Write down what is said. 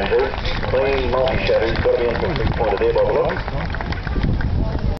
Ranger, clean multi-shutters, got to be in for 3 point of there by the look.